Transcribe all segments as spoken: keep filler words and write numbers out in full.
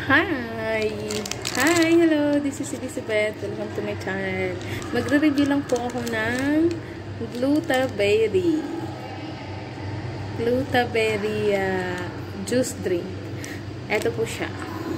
Hi! Hi! Hello! This is Elizabeth. Welcome to my channel. Magre-review lang po ako ng Glutaberry. Glutaberry uh, juice drink. Ito po siya.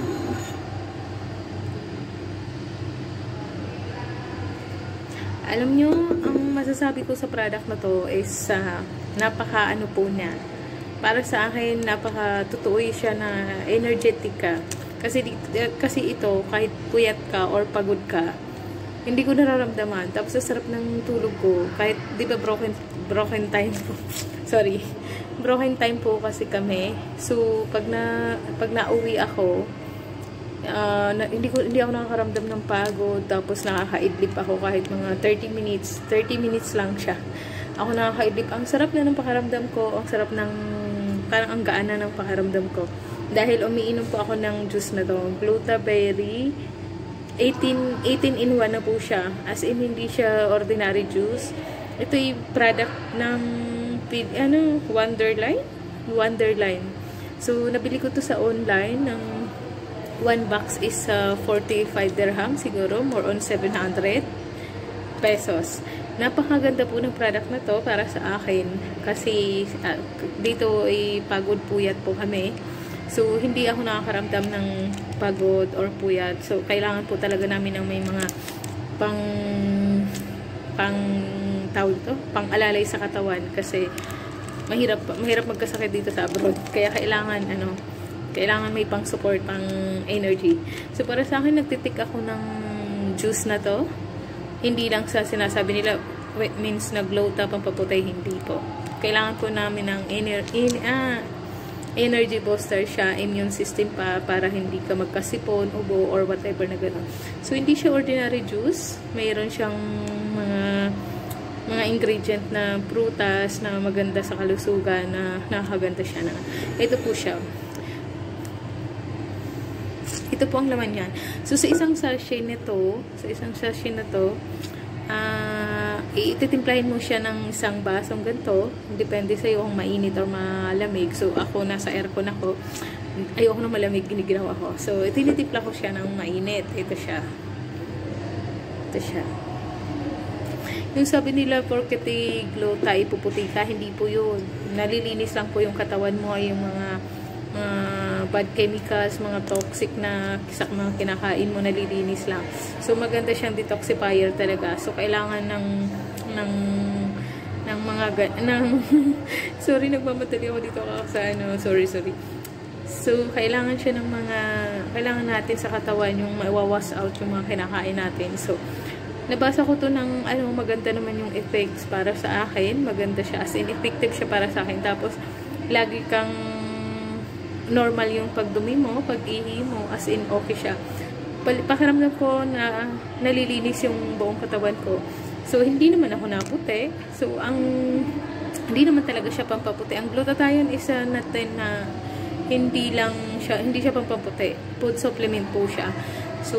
Alam nyo, ang masasabi ko sa product na to is uh, napaka ano po niya. Para sa akin, napaka totoo siya na energetic ka. Kasi, kasi ito, kahit puyat ka or pagod ka, hindi ko nararamdaman. Tapos, sa sarap ng tulog ko, kahit, di ba, broken, broken time po. Sorry. Broken time po kasi kami. So, pag na, pag nauwi ako, uh, na, hindi, ko, hindi ako nakakaramdam ng pagod. Tapos, nakakaidlip ako kahit mga thirty minutes. thirty minutes lang siya. Ako nakakaidlip. Ang sarap na ng pakaramdam ko. Ang sarap ng, parang ang gaan na ng pakaramdam ko. Dahil umiinom po ako ng juice na to. Glutaberry. eighteen in one na po siya. As in, hindi siya ordinary juice. Ito yung product ng ano, Wonderline. Wonderline. So, nabili ko to sa online. Ng one box is uh, forty-five dirham siguro. More on seven hundred pesos. Napakaganda po ng product na to para sa akin. Kasi uh, dito ay pagod puyat po kami. So, hindi ako nakakaramdam ng pagod or puyat. So, kailangan po talaga namin ng may mga pang pang tawag ito, pang alalay sa katawan kasi mahirap mahirap magkasakit dito sa abroad. Kaya kailangan ano, kailangan may pang support, pang energy. So, para sa akin nagtitik ako ng juice na to. Hindi lang sa sinasabi nila means na glow top ang paputay, hindi po. Kailangan po namin ng ener in, ah, energy booster siya, immune system pa para hindi ka magkasipon, ubo, or whatever na gano'n. So, hindi siya ordinary juice. Mayroon siyang mga mga ingredient na prutas na maganda sa kalusugan na nakakaganda siya na. Ito po siya. Ito po ang laman yan. So, sa isang sachet nito, sa isang sachet na to, ah, uh, ititimplahin mo siya ng isang basong ganito. Depende sa iyo kung mainit or malamig. So, ako nasa aircon ako. Ayoko na malamig, giniginawa ko. So, itinitimpla ko siya ng mainit. Ito siya. Ito siya. Yung sabi nila, porket glow tayo, puputi ka, hindi po yun. Nalilinis lang po yung katawan mo, yung mga uh, bad chemicals, mga toxic na kisak mga kinakain mo, nalilinis lang. So, maganda siyang detoxifier talaga. So, kailangan ng ng ng mga ng sorry, nagmamadali ako dito sa ano, sorry, sorry. So, kailangan siya ng mga kailangan natin sa katawan yung ma-wash out yung mga kinakain natin. So, nabasa ko to ng ano, maganda naman yung effects para sa akin. Maganda siya, as in effective siya para sa akin. Tapos, lagi kang normal yung pagdumi mo, pag-ihi mo, as in okay siya. Pakiramdam ko na nalilinis yung buong katawan ko. So, hindi naman ako naputi. So, ang hindi naman talaga siya pampaputi. Ang glutathione isa natin na hindi lang siya, hindi siya pampaputi. Food supplement po siya. So,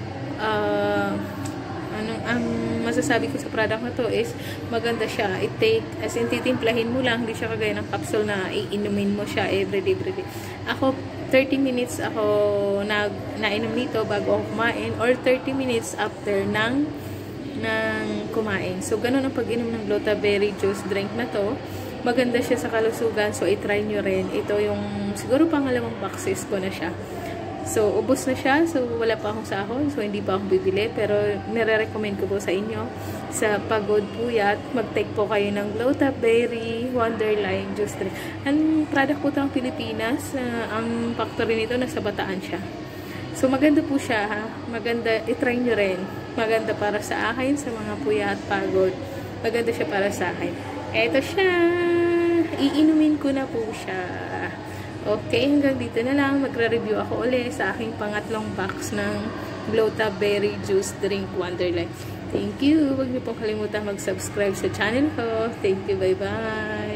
uh, anong ang masasabi ko sa product na to is maganda siya. It take, as in titimplahin mo lang, hindi siya kagaya ng capsule na iinumin mo siya everyday, everyday. Ako, thirty minutes ako nag, nainom nito bago ako kumain or thirty minutes after ng, ng kumain. So, ganun ang pag-inom ng Glutaberry juice drink na to. Maganda siya sa kalusugan. So, i-try nyo rin. Ito yung, siguro pangalawang boxes ko na siya. So, ubos na siya. So, wala pa akong sahod. So, hindi pa ako bibili. Pero, nire-recommend ko po sa inyo. Sa pagod puyat, mag-take po kayo ng Glutaberry Wonderline juice drink. Ang product po ito ng Pilipinas. Uh, ang factory nito, nasa Bataan siya. So, maganda po siya, ha? Maganda, i-try nyo rin. Maganda para sa akin, sa mga puyat, pagod. Maganda siya para sa akin. Eto siya. Iinumin ko na po siya. Okay, hanggang dito na lang. Magre-review ako ulit sa aking pangatlong box ng Glutaberry Juice Drink Wonderline. Thank you. Huwag niyo pong kalimutan mag-subscribe sa channel ko. Thank you. Bye-bye.